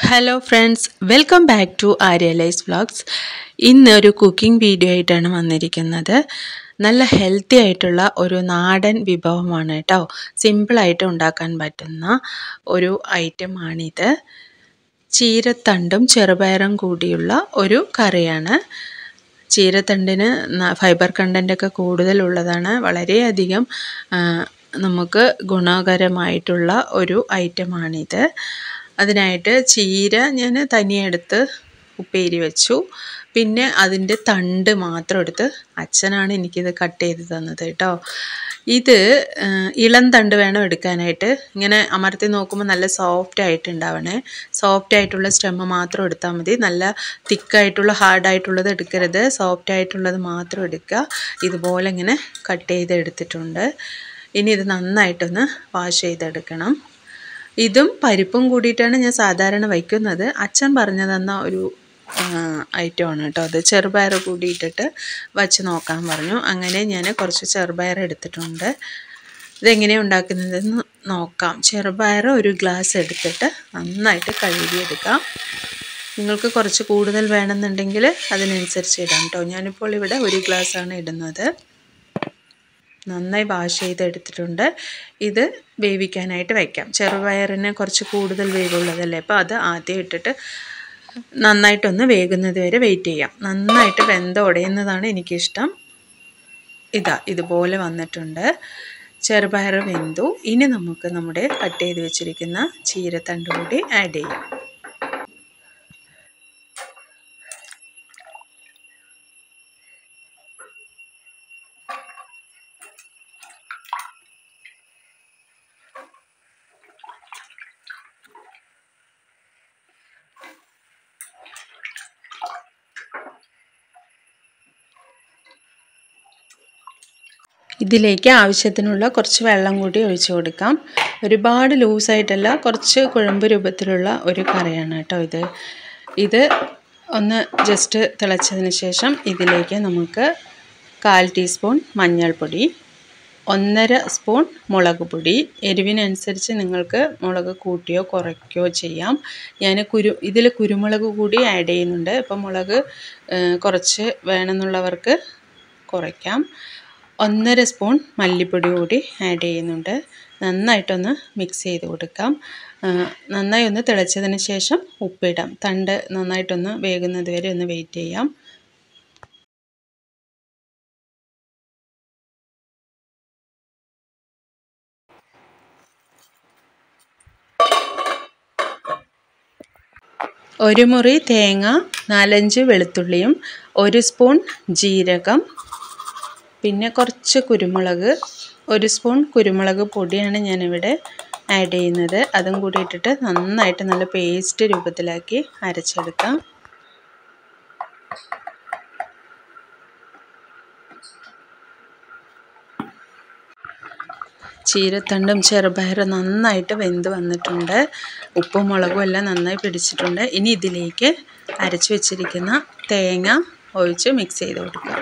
Hello friends, welcome back to Aryalise vlogs. ഇന്നൊരു cooking video ആയിട്ടാണ് വന്നിരിക്കുന്നത്. നല്ല ഹെൽത്തി ആയിട്ടുള്ള ഒരു നാടൻ വിഭവമാണ് കേട്ടോ. സിമ്പിളായിട്ട് ഉണ്ടാക്കാൻ പറ്റുന്ന ഒരു ഐറ്റമാണിത്. ചീരത്തണ്ടും ചെറുപയറും കൂടിയുള്ള ഒരു കറിയാണ്. ചീരത്തണ്ടിന് ഫൈബർ കണ്ടൻ്റൊക്കെ കൂടുതലുള്ളതാണ്. വളരെയധികം നമുക്ക് ഗുണകരമായിട്ടുള്ള ഒരു ഐറ്റമാണിത്. അതിനായിട്ട് ചീര ഞാൻ തനിയെടുത്ത് ഉപ്പേരി വെച്ചു. പിന്നെ അതിൻ്റെ തണ്ട് മാത്രം എടുത്ത് അച്ഛനാണ് എനിക്കിത് കട്ട് ചെയ്ത് തന്നത് കേട്ടോ. ഇത് ഇളം തണ്ട് വേണം എടുക്കാനായിട്ട്. ഇങ്ങനെ അമർത്തി നോക്കുമ്പോൾ നല്ല സോഫ്റ്റ് ആയിട്ടുണ്ടാവണേ. സോഫ്റ്റ് ആയിട്ടുള്ള സ്റ്റെമ്മ് മാത്രം എടുത്താൽ മതി. നല്ല തിക്കായിട്ടുള്ള ഹാർഡായിട്ടുള്ളത് എടുക്കരുത്. സോഫ്റ്റ് ആയിട്ടുള്ളത് മാത്രം എടുക്കുക. ഇതുപോലെ ഇങ്ങനെ കട്ട് ചെയ്ത് എടുത്തിട്ടുണ്ട്. ഇനി ഇത് നന്നായിട്ടൊന്ന് വാഷ് ചെയ്തെടുക്കണം. ഇതും പരിപ്പും കൂടിയിട്ടാണ് ഞാൻ സാധാരണ വയ്ക്കുന്നത്. അച്ഛൻ പറഞ്ഞു തന്ന ഒരു ഐറ്റമാണ് കേട്ടോ. അത് ചെറുപയർ കൂടി ഇട്ടിട്ട് വച്ച് നോക്കാൻ പറഞ്ഞു. അങ്ങനെ ഞാൻ കുറച്ച് ചെറുപയർ എടുത്തിട്ടുണ്ട്. ഇതെങ്ങനെയാണ് ഉണ്ടാക്കുന്നതെന്ന് നോക്കാം. ചെറുപയർ ഒരു ഗ്ലാസ് എടുത്തിട്ട് നന്നായിട്ട് കഴുകിയെടുക്കാം. നിങ്ങൾക്ക് കുറച്ച് കൂടുതൽ വേണമെന്നുണ്ടെങ്കിൽ അതിനനുസരിച്ച് ഇടാം കേട്ടോ. ഞാനിപ്പോൾ ഇവിടെ ഒരു ഗ്ലാസ്സാണ് ഇടുന്നത്. നന്നായി വാഷ് ചെയ്തെടുത്തിട്ടുണ്ട്. ഇത് വേവിക്കാനായിട്ട് വയ്ക്കാം. ചെറുപയറിന് കുറച്ച് കൂടുതൽ വേവുള്ളതല്ലേ, അപ്പോൾ അത് ആദ്യം ഇട്ടിട്ട് നന്നായിട്ടൊന്ന് വേകുന്നത് വരെ വെയിറ്റ് ചെയ്യാം. നന്നായിട്ട് വെന്ത ഉടയുന്നതാണ് എനിക്കിഷ്ടം. ഇതുപോലെ വന്നിട്ടുണ്ട്. ചെറുപയർ വെന്തു. ഇനി നമുക്ക് നമ്മുടെ കട്ട് ചെയ്ത് വെച്ചിരിക്കുന്ന ചീരത്തണ്ട് കൂടി ആഡ് ചെയ്യാം. ഇതിലേക്ക് ആവശ്യത്തിനുള്ള കുറച്ച് വെള്ളം കൂടി ഒഴിച്ചു കൊടുക്കാം. ഒരുപാട് ലൂസായിട്ടല്ല, കുറച്ച് കുഴമ്പ് രൂപത്തിലുള്ള ഒരു കറിയാണ് കേട്ടോ ഇത് ഒന്ന് ജസ്റ്റ് തിളച്ചതിന് ശേഷം ഇതിലേക്ക് നമുക്ക് 1/4 ടീസ്പൂൺ മഞ്ഞൾപ്പൊടി, 1.5 സ്പൂൺ മുളക് പൊടി. എരിവിനനുസരിച്ച് നിങ്ങൾക്ക് മുളക് കൂട്ടിയോ കുറയ്ക്കുകയോ ചെയ്യാം. ഞാൻ ഇതിൽ കുരുമുളക് കൂടി ആഡ് ചെയ്യുന്നുണ്ട്. അപ്പോൾ മുളക് കുറച്ച് വേണമെന്നുള്ളവർക്ക് കുറയ്ക്കാം. 1.5 സ്പൂൺ മല്ലിപ്പൊടി കൂടി ആഡ് ചെയ്യുന്നുണ്ട്. നന്നായിട്ടൊന്ന് മിക്സ് ചെയ്ത് കൊടുക്കാം. നന്നായി ഒന്ന് തിളച്ചതിന് ശേഷം ഉപ്പിടാം. തണ്ട് നന്നായിട്ടൊന്ന് വേകുന്നത് വരെ ഒന്ന് വെയിറ്റ് ചെയ്യാം. ഒരു മുറി തേങ്ങ, 4-5 വെളുത്തുള്ളിയും, 1 സ്പൂൺ ജീരകം, പിന്നെ കുറച്ച് കുരുമുളക്, 1 സ്പൂൺ കുരുമുളക് പൊടിയാണ് ഞാനിവിടെ ആഡ് ചെയ്യുന്നത്. അതും കൂടി ഇട്ടിട്ട് നന്നായിട്ട് നല്ല പേസ്റ്റ് രൂപത്തിലാക്കി അരച്ചെടുക്കാം. ചീരത്തണ്ടും ചെറുപയറും നന്നായിട്ട് വെന്ത് വന്നിട്ടുണ്ട്. ഉപ്പും മുളകും എല്ലാം നന്നായി പിടിച്ചിട്ടുണ്ട്. ഇനി ഇതിലേക്ക് അരച്ച് വെച്ചിരിക്കുന്ന തേങ്ങ ഒഴിച്ച് മിക്സ് ചെയ്ത് കൊടുക്കാം.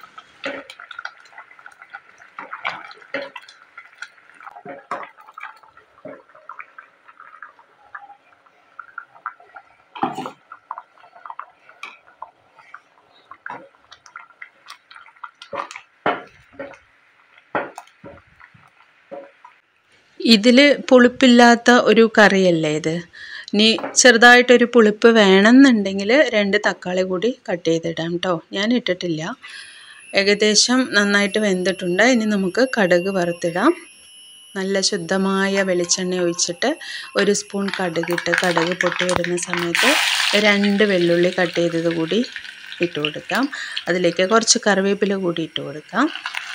ഇതിൽ പുളിപ്പില്ലാത്ത ഒരു കറിയല്ലേ ഇത്. ഇനി ചെറുതായിട്ടൊരു പുളിപ്പ് വേണമെന്നുണ്ടെങ്കിൽ 2 തക്കാളി കൂടി കട്ട് ചെയ്തിടാം കേട്ടോ. ഞാൻ ഇട്ടിട്ടില്ല. ഏകദേശം നന്നായിട്ട് വെന്തിട്ടുണ്ട്. ഇനി നമുക്ക് കടുക് വറുത്തിടാം. നല്ല ശുദ്ധമായ വെളിച്ചെണ്ണ ഒഴിച്ചിട്ട് 1 സ്പൂൺ കടുകിട്ട് കടുക് പൊട്ടി വരുന്ന സമയത്ത് 2 വെള്ളുള്ളി കട്ട് ചെയ്തത് കൂടി ഇട്ട് കൊടുക്കാം. അതിലേക്ക് കുറച്ച് കറിവേപ്പില കൂടി ഇട്ട് കൊടുക്കാം.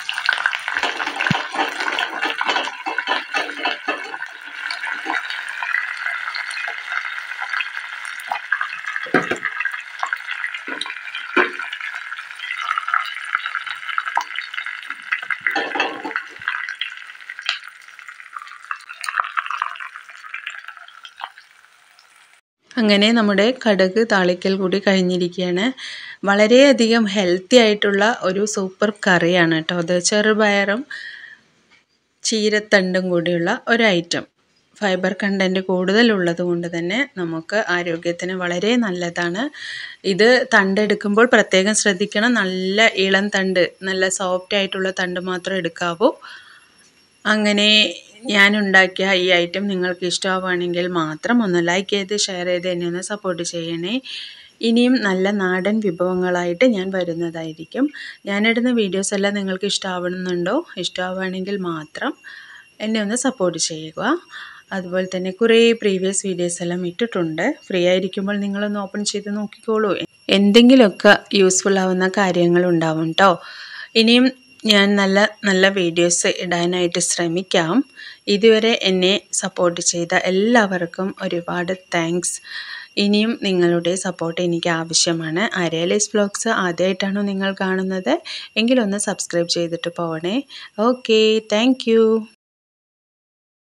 അങ്ങനെ നമ്മുടെ കടുക് താളിക്കൽ കൂടി കഴിഞ്ഞിരിക്കുകയാണ്. വളരെയധികം ഹെൽത്തി ആയിട്ടുള്ള ഒരു സൂപ്പർ കറിയാണ് കേട്ടോ അത്. ചെറുപയറും ചീരത്തണ്ടും കൂടിയുള്ള ഒരു ഐറ്റം. ഫൈബർ കണ്ടൻറ്റ് കൂടുതലുള്ളത് കൊണ്ട് തന്നെ നമുക്ക് ആരോഗ്യത്തിന് വളരെ നല്ലതാണ്. ഇത് തണ്ടെടുക്കുമ്പോൾ പ്രത്യേകം ശ്രദ്ധിക്കണം. നല്ല ഇളം തണ്ട്, നല്ല സോഫ്റ്റ് ആയിട്ടുള്ള തണ്ട് മാത്രം എടുക്കാവൂ. അങ്ങനെ ഞാൻ ഉണ്ടാക്കിയ ഈ ഐറ്റം നിങ്ങൾക്ക് ഇഷ്ടമാവുകയാണെങ്കിൽ മാത്രം ഒന്ന് ലൈക്ക് ചെയ്ത് ഷെയർ ചെയ്ത് എന്നെ ഒന്ന് സപ്പോർട്ട് ചെയ്യണേ. ഇനിയും നല്ല നാടൻ വിഭവങ്ങളായിട്ട് ഞാൻ വരുന്നതായിരിക്കും. ഞാനിടുന്ന വീഡിയോസ് എല്ലാം നിങ്ങൾക്ക് ഇഷ്ടമാവുന്നുണ്ടോ? ഇഷ്ടമാവുകയാണെങ്കിൽ മാത്രം എന്നെ ഒന്ന് സപ്പോർട്ട് ചെയ്യുക. അതുപോലെ തന്നെ കുറേ പ്രീവിയസ് വീഡിയോസ് എല്ലാം ഇട്ടിട്ടുണ്ട്. ഫ്രീ ആയിരിക്കുമ്പോൾ നിങ്ങളൊന്ന് ഓപ്പൺ ചെയ്ത് നോക്കിക്കോളൂ. എന്തെങ്കിലുമൊക്കെ യൂസ്ഫുൾ ആവുന്ന കാര്യങ്ങളുണ്ടാവും കേട്ടോ. ഇനിയും ഞാൻ നല്ല നല്ല വീഡിയോസ് ഇടാനായിട്ട് ശ്രമിക്കാം. ഇതുവരെ എന്നെ സപ്പോർട്ട് ചെയ്ത എല്ലാവർക്കും ഒരുപാട് താങ്ക്സ്. ഇനിയും നിങ്ങളുടെ സപ്പോർട്ട് എനിക്ക് ആവശ്യമാണ്. ആര്യ ലൈസ് വ്ലോഗ്സ് ആദ്യമായിട്ടാണോ നിങ്ങൾ കാണുന്നത്? എങ്കിലൊന്ന് സബ്സ്ക്രൈബ് ചെയ്തിട്ട് പോകണേ. Okay, thank U.